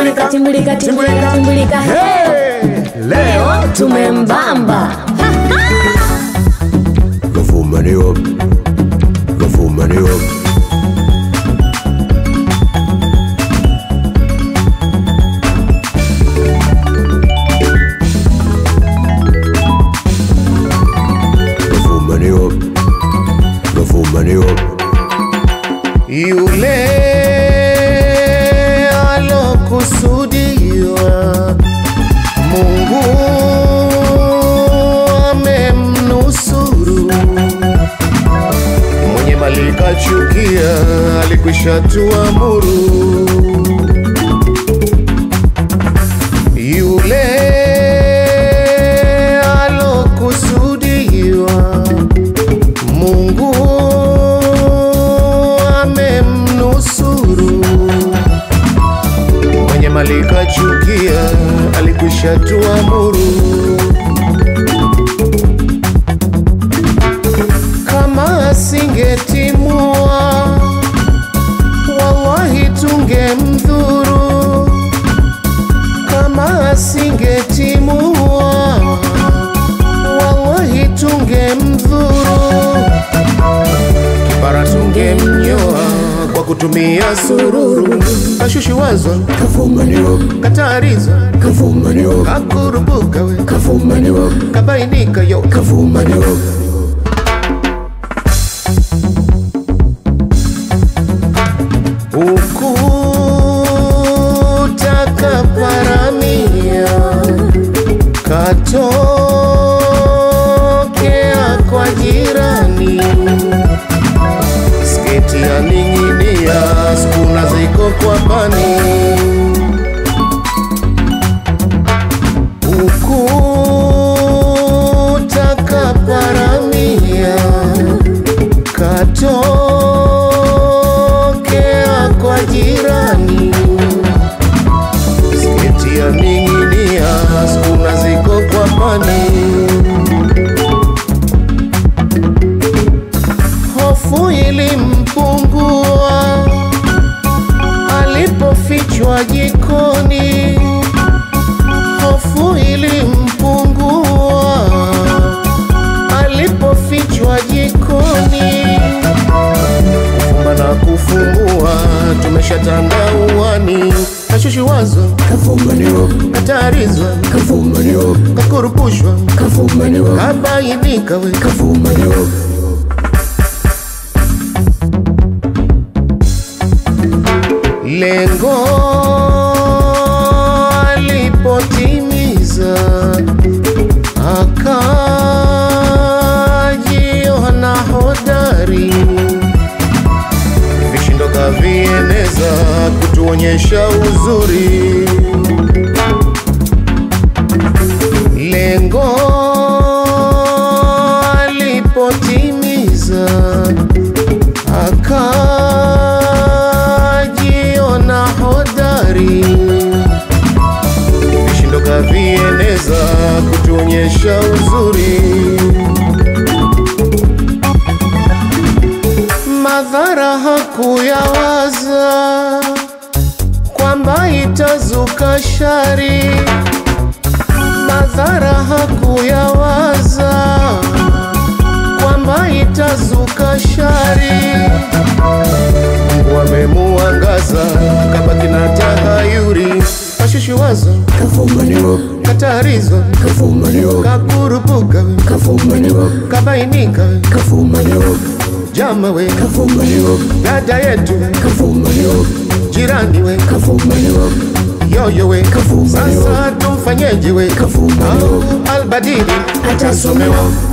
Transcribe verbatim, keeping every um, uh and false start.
timbulika timbulika timbulika timbulika hey leo tumembamba Kafumaniwa Kafumaniwa Kafumaniwa Kafumaniwa Yule alokusudiwa Mungu amemnusuru. Mwenye mali kachukia alikwisha tuamuru. Yule alokusudiwa Mungu amemnusuru. Mwenye mali kachukia alikwisha tuamuru. Kama asingetimua wallahi tungemdhuru. Kama asingetimua wallahi tungemdhuru. Kipara tungemnyoa kwa kutumia sururu. Kashushi wazo Kafumaniwa katarizo Kafumaniwa kakurubuka we Kafumaniwa kabainika yo Kafumaniwa ukutaka paramia katokea kwa jirani. Sketi ya ninginia skuna ziko kwa pani. Ukutaka paramia katokea kwa jirani. Sketi ya ninginia skuna ziko kwa pani. Hofu ilimpungua alipofichwa jikoni. Hofu ilimpungua alipofichwa jikoni. Kufumba na kufungua tumeshatanda uwani. Kashushi wazo Kafumaniwa katarizwa Kafumaniwa kakurupushwa Kafumaniwa kabainika we Kafumaniwa lengo alipotimiza akajiona hodari. Vishindo kavieneza kutuonyesha uzuri. Lengo alipotimiza akajiona hodari. Vishindo kavieneza kutuonyesha uzuri. Madhara hakuyawaza kwamba itazuka shari. Madhara hakuyawaza kwamba itazuka shari. Mungu amemuangaza kabaki na tahayuri. Kashushi wazo Kafumaniwa katarizo Kafumaniwa kakurupuka Kafumaniwa kabainika Kafumaniwa jama we Kafumaniwa dada yetu Kafumaniwa jirani we Kafumaniwa yoyo we Kafumaniwa sasa tumfanyeje we Kafumaniwa albadili atasomewa